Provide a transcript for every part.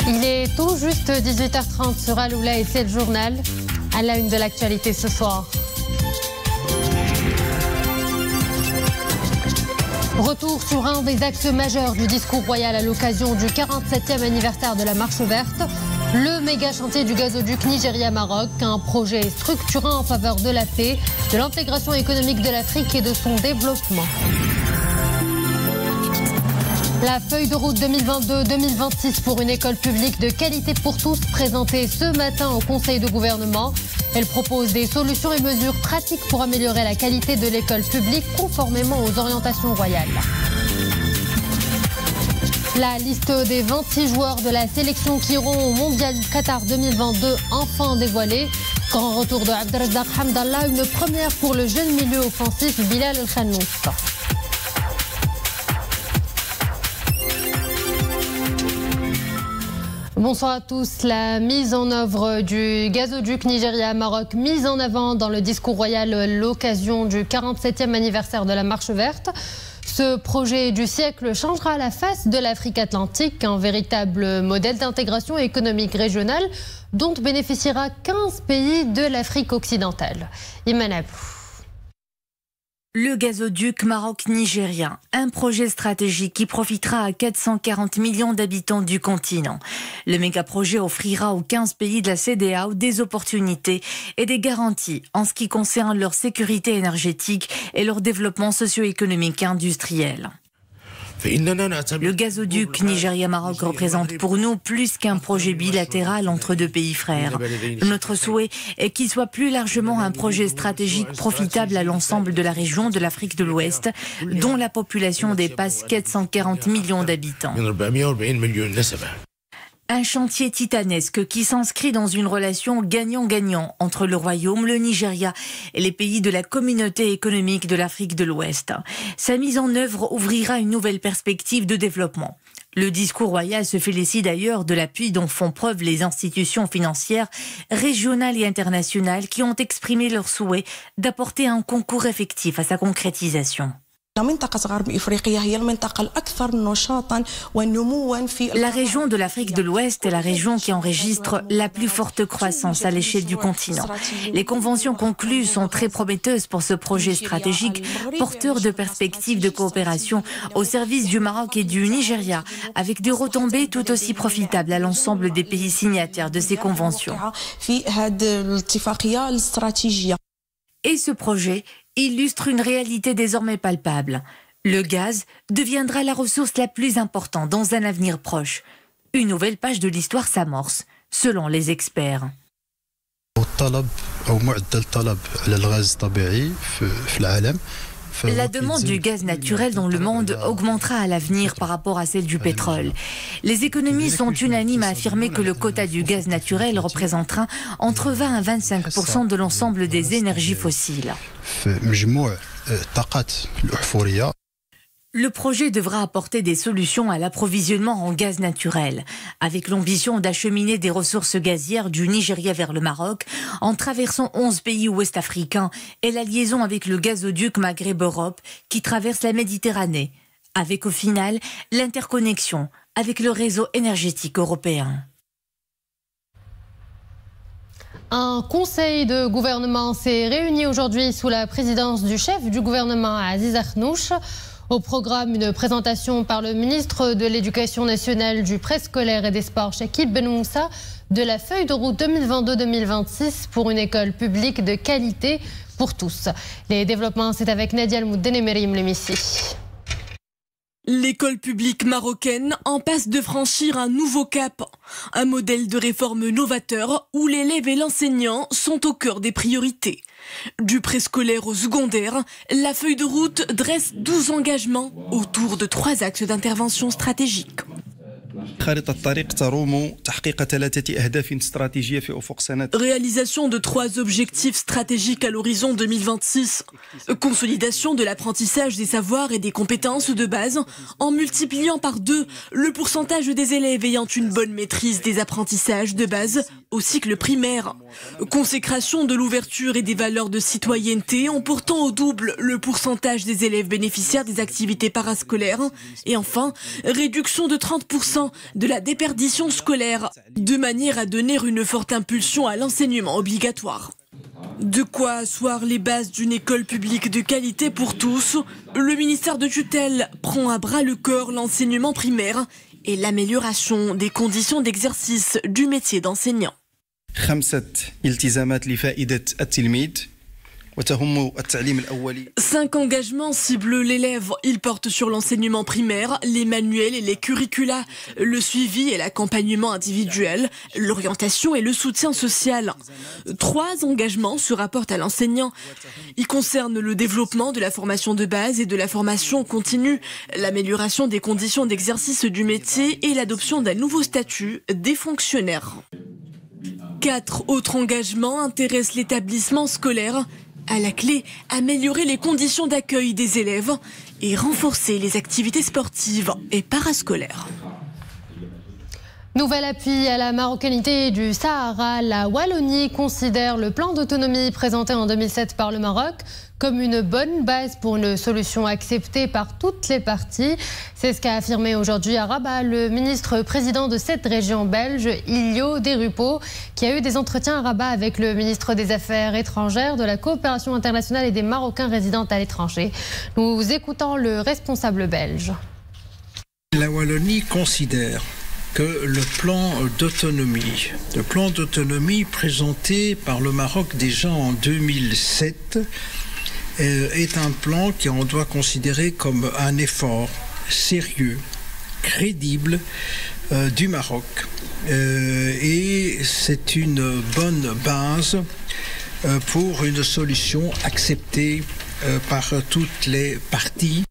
Il est tout juste 18h30 sur Aloula et c'est le journal. À la une de l'actualité ce soir. Retour sur un des axes majeurs du discours royal à l'occasion du 47e anniversaire de la Marche verte. Le méga chantier du gazoduc Nigeria-Maroc, un projet structurant en faveur de la paix, de l'intégration économique de l'Afrique et de son développement. La feuille de route 2022-2026 pour une école publique de qualité pour tous présentée ce matin au Conseil de gouvernement. Elle propose des solutions et mesures pratiques pour améliorer la qualité de l'école publique conformément aux orientations royales. La liste des 26 joueurs de la sélection qui iront au Mondial Qatar 2022 enfin dévoilée. Grand retour de Abdelrazak Hamdallah, une première pour le jeune milieu offensif Bilal El-Khannous. Bonsoir à tous. La mise en œuvre du gazoduc Nigeria-Maroc, mise en avant dans le discours royal à l'occasion du 47e anniversaire de la Marche verte. Ce projet du siècle changera la face de l'Afrique atlantique, un véritable modèle d'intégration économique régionale dont bénéficiera 15 pays de l'Afrique occidentale. Iman Abou. Le gazoduc Maroc-Nigérien, un projet stratégique qui profitera à 440 millions d'habitants du continent. Le méga-projet offrira aux 15 pays de la CEDEAO des opportunités et des garanties en ce qui concerne leur sécurité énergétique et leur développement socio-économique et industriel. Le gazoduc Nigeria-Maroc représente pour nous plus qu'un projet bilatéral entre deux pays frères. Notre souhait est qu'il soit plus largement un projet stratégique profitable à l'ensemble de la région de l'Afrique de l'Ouest, dont la population dépasse 440 millions d'habitants. Un chantier titanesque qui s'inscrit dans une relation gagnant-gagnant entre le Royaume, le Nigeria et les pays de la communauté économique de l'Afrique de l'Ouest. Sa mise en œuvre ouvrira une nouvelle perspective de développement. Le discours royal se félicite d'ailleurs de l'appui dont font preuve les institutions financières régionales et internationales qui ont exprimé leur souhait d'apporter un concours effectif à sa concrétisation. La région de l'Afrique de l'Ouest est la région qui enregistre la plus forte croissance à l'échelle du continent. Les conventions conclues sont très prometteuses pour ce projet stratégique, porteur de perspectives de coopération au service du Maroc et du Nigeria, avec des retombées tout aussi profitables à l'ensemble des pays signataires de ces conventions. Et ce projet illustre une réalité désormais palpable. Le gaz deviendra la ressource la plus importante dans un avenir proche. Une nouvelle page de l'histoire s'amorce, selon les experts. La demande du gaz naturel dans le monde augmentera à l'avenir par rapport à celle du pétrole. Les économies sont unanimes à affirmer que le quota du gaz naturel représentera entre 20 à 25% de l'ensemble des énergies fossiles. Le projet devra apporter des solutions à l'approvisionnement en gaz naturel, avec l'ambition d'acheminer des ressources gazières du Nigeria vers le Maroc, en traversant 11 pays ouest-africains et la liaison avec le gazoduc Maghreb-Europe qui traverse la Méditerranée, avec au final l'interconnexion avec le réseau énergétique européen. Un conseil de gouvernement s'est réuni aujourd'hui sous la présidence du chef du gouvernement Aziz Akhnouch. Au programme, une présentation par le ministre de l'Éducation nationale, du préscolaire et des sports, Chakib Ben Moussa, de la feuille de route 2022-2026 pour une école publique de qualité pour tous. Les développements, c'est avec Nadia Almoudden et Merim Lemissi. L'école publique marocaine en passe de franchir un nouveau cap. Un modèle de réforme novateur où l'élève et l'enseignant sont au cœur des priorités. Du préscolaire au secondaire, la feuille de route dresse 12 engagements autour de 3 axes d'intervention stratégiques. Réalisation de 3 objectifs stratégiques à l'horizon 2026. Consolidation de l'apprentissage des savoirs et des compétences de base en multipliant par 2 le pourcentage des élèves ayant une bonne maîtrise des apprentissages de base au cycle primaire. Consécration de l'ouverture et des valeurs de citoyenneté en portant au double le pourcentage des élèves bénéficiaires des activités parascolaires. Et enfin, réduction de 30% également de la déperdition scolaire, de manière à donner une forte impulsion à l'enseignement obligatoire. De quoi asseoir les bases d'une école publique de qualité pour tous, le ministère de tutelle prend à bras le corps l'enseignement primaire et l'amélioration des conditions d'exercice du métier d'enseignant. 5 engagements ciblent l'élève. Ils portent sur l'enseignement primaire, les manuels et les curricula, le suivi et l'accompagnement individuel, l'orientation et le soutien social. 3 engagements se rapportent à l'enseignant. Ils concernent le développement de la formation de base et de la formation continue, l'amélioration des conditions d'exercice du métier et l'adoption d'un nouveau statut des fonctionnaires. 4 autres engagements intéressent l'établissement scolaire. À la clé, améliorer les conditions d'accueil des élèves et renforcer les activités sportives et parascolaires. Nouvel appui à la marocanité du Sahara, la Wallonie considère le plan d'autonomie présenté en 2007 par le Maroc comme une bonne base pour une solution acceptée par toutes les parties. C'est ce qu'a affirmé aujourd'hui à Rabat le ministre-président de cette région belge, Ilio Derupo, qui a eu des entretiens à Rabat avec le ministre des Affaires étrangères, de la coopération internationale et des Marocains résidant à l'étranger. Nous écoutons le responsable belge. La Wallonie considère que le plan d'autonomie présenté par le Maroc déjà en 2007 est un plan qu'on doit considérer comme un effort sérieux, crédible du Maroc. Et c'est une bonne base pour une solution acceptée par toutes les parties.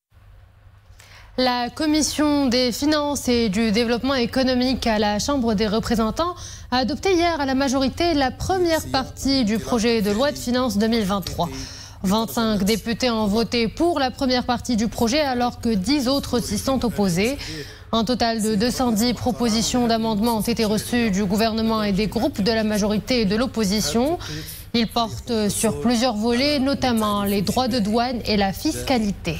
La Commission des finances et du développement économique à la Chambre des représentants a adopté hier à la majorité la première partie du projet de loi de finances 2023. 25 députés ont voté pour la première partie du projet alors que 10 autres s'y sont opposés. Un total de 210 propositions d'amendements ont été reçues du gouvernement et des groupes de la majorité et de l'opposition. Ils portent sur plusieurs volets, notamment les droits de douane et la fiscalité.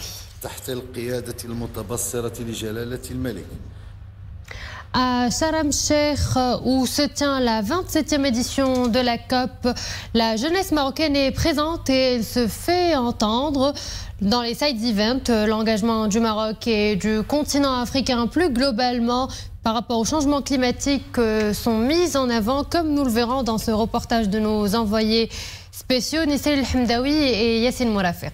À Sharm el-Sheikh, où se tient la 27e édition de la COP, la jeunesse marocaine est présente et elle se fait entendre. Dans les side events, l'engagement du Maroc et du continent africain plus globalement par rapport au changement climatique sont mis en avant, comme nous le verrons dans ce reportage de nos envoyés spéciaux Nissel Hamdaoui et Yassine Mourafiq.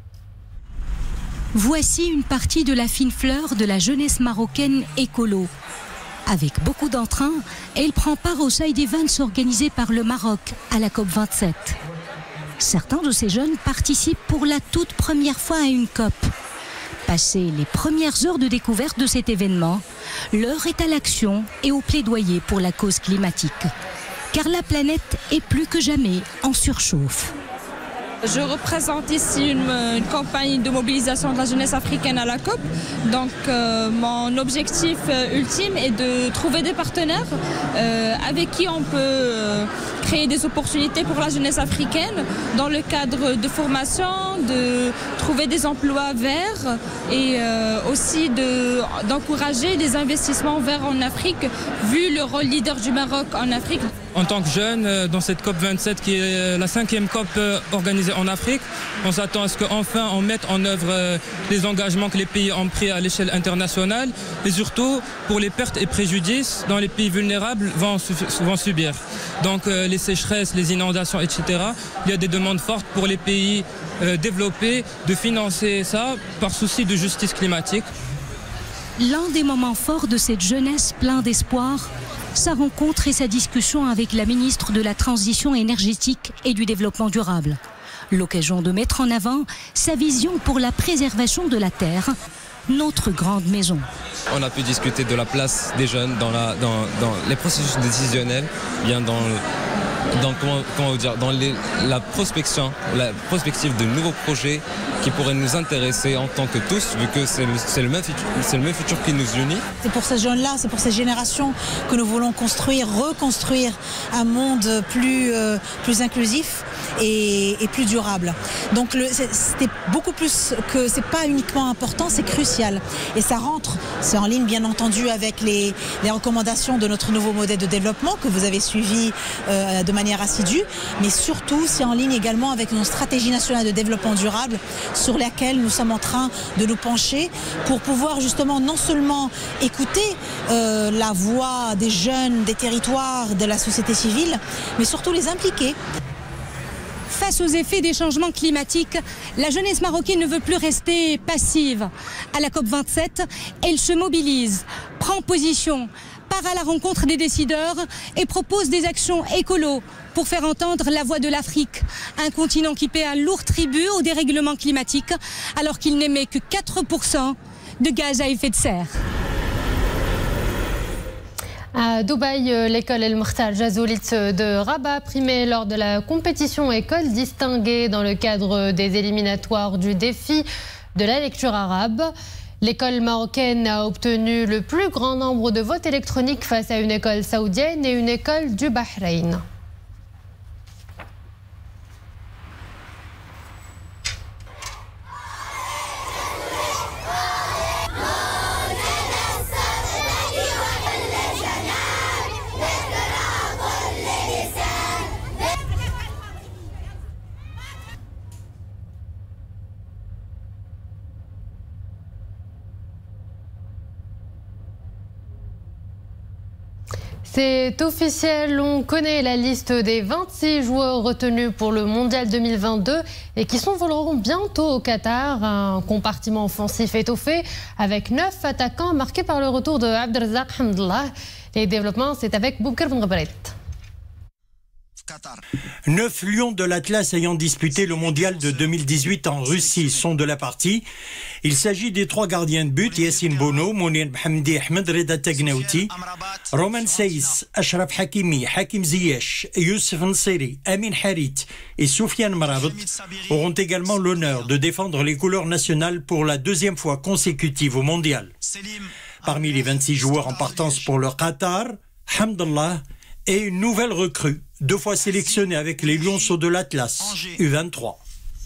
Voici une partie de la fine fleur de la jeunesse marocaine écolo. Avec beaucoup d'entrain, elle prend part aux side events organisés par le Maroc à la COP27. Certains de ces jeunes participent pour la toute première fois à une COP. Passées les premières heures de découverte de cet événement, l'heure est à l'action et au plaidoyer pour la cause climatique. Car la planète est plus que jamais en surchauffe. Je représente ici une campagne de mobilisation de la jeunesse africaine à la COP. Donc mon objectif ultime est de trouver des partenaires avec qui on peut créer des opportunités pour la jeunesse africaine dans le cadre de formation, de trouver des emplois verts et aussi d'encourager des investissements verts en Afrique, vu le rôle leader du Maroc en Afrique. En tant que jeune, dans cette COP27 qui est la 5e COP organisée en Afrique, on s'attend à ce qu'enfin on mette en œuvre les engagements que les pays ont pris à l'échelle internationale et surtout pour les pertes et préjudices dont les pays vulnérables vont subir. Donc les sécheresses, les inondations, etc. Il y a des demandes fortes pour les pays développés de financer ça par souci de justice climatique. L'un des moments forts de cette jeunesse plein d'espoir, sa rencontre et sa discussion avec la ministre de la Transition énergétique et du Développement durable. L'occasion de mettre en avant sa vision pour la préservation de la terre, notre grande maison. On a pu discuter de la place des jeunes dans les processus décisionnels, bien dans la prospective de nouveaux projets qui pourraient nous intéresser en tant que tous, vu que c'est le même futur qui nous unit. C'est pour ces jeunes-là, c'est pour ces générations que nous voulons reconstruire un monde plus inclusif. et plus durable. Donc c'était beaucoup plus que, c'est pas uniquement important, c'est crucial. Et ça rentre, c'est en ligne bien entendu avec les recommandations de notre nouveau modèle de développement que vous avez suivi de manière assidue, mais surtout c'est en ligne également avec nos stratégies nationales de développement durable sur lesquelles nous sommes en train de nous pencher pour pouvoir justement non seulement écouter la voix des jeunes, des territoires, de la société civile, mais surtout les impliquer. Face aux effets des changements climatiques, la jeunesse marocaine ne veut plus rester passive. À la COP27, elle se mobilise, prend position, part à la rencontre des décideurs et propose des actions écolo pour faire entendre la voix de l'Afrique, un continent qui paie un lourd tribut au dérèglement climatique alors qu'il n'émet que 4% de gaz à effet de serre. À Dubaï, l'école El Mokhtar Jazoulit de Rabat primée lors de la compétition école distinguée dans le cadre des éliminatoires du défi de la lecture arabe. L'école marocaine a obtenu le plus grand nombre de votes électroniques face à une école saoudienne et une école du Bahreïn. C'est officiel, on connaît la liste des 26 joueurs retenus pour le Mondial 2022 et qui s'envoleront bientôt au Qatar. Un compartiment offensif étoffé avec 9 attaquants marqués par le retour de Abdelrazak Hamdallah. Les développements, c'est avec Boukar Ben Gabret. 9 lions de l'Atlas ayant disputé le mondial de 2018 en Russie sont de la partie. Il s'agit des 3 gardiens de but, Yassine Bono, Mounir Bhamdi, Ahmed Reda Tagnauti, Roman Seiss, Ashraf Hakimi, Hakim Ziyech, Youssef Nseri, Amin Harit et Soufiane Marabout auront également l'honneur de défendre les couleurs nationales pour la 2e fois consécutive au mondial. Parmi les 26 joueurs en partance pour le Qatar, Hamdallah est une nouvelle recrue, 2 fois sélectionnée avec les Lionceaux de l'Atlas, U23.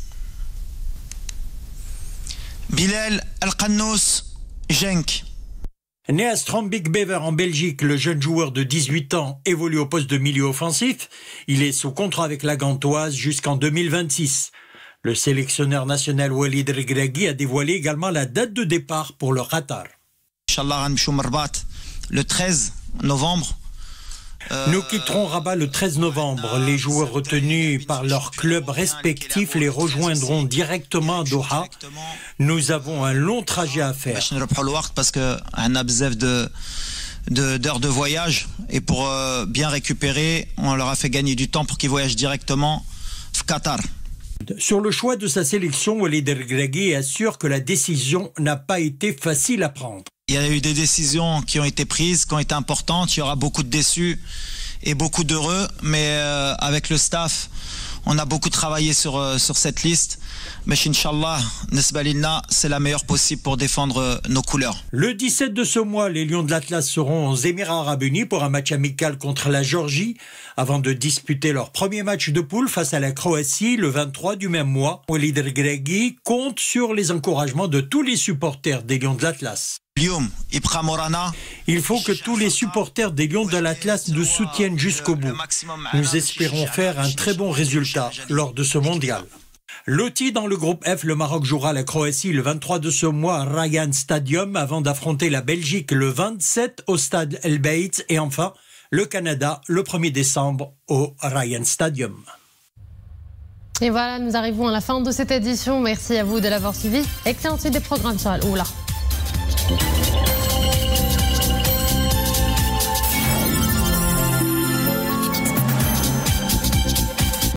Bilal Al-Qannous, Genk. Né à Strombeek-Bever en Belgique, le jeune joueur de 18 ans évolue au poste de milieu offensif. Il est sous contrat avec la Gantoise jusqu'en 2026. Le sélectionneur national Walid Regragui a dévoilé également la date de départ pour le Qatar. Le 13 novembre. Nous quitterons Rabat le 13 novembre. Les joueurs retenus par leurs clubs respectifs les rejoindront directement à Doha. Nous avons un long trajet à faire. Parce qu'on a besoin d'heures de voyage et pour bien récupérer, on leur a fait gagner du temps pour qu'ils voyagent directement au Qatar. Sur le choix de sa sélection, Walid Regragui assure que la décision n'a pas été facile à prendre. Il y a eu des décisions qui ont été prises, qui ont été importantes. Il y aura beaucoup de déçus et beaucoup d'heureux. Mais avec le staff, on a beaucoup travaillé sur cette liste. Mais Inch'Allah, Nesbalilna, c'est la meilleure possible pour défendre nos couleurs. Le 17 de ce mois, les Lions de l'Atlas seront aux Émirats Arabes Unis pour un match amical contre la Géorgie avant de disputer leur premier match de poule face à la Croatie le 23 du même mois. Walid Regragui compte sur les encouragements de tous les supporters des Lions de l'Atlas. Il faut que tous les supporters des Lions de l'Atlas nous soutiennent jusqu'au bout. Nous espérons faire un très bon résultat lors de ce mondial. Loti dans le groupe F, le Maroc jouera la Croatie le 23 de ce mois à Ryan Stadium avant d'affronter la Belgique le 27 au stade El Bayt et enfin le Canada le 1er décembre au Ryan Stadium. Et voilà, nous arrivons à la fin de cette édition. Merci à vous de l'avoir suivi. Excellente suite des programmes sur Al-Oula.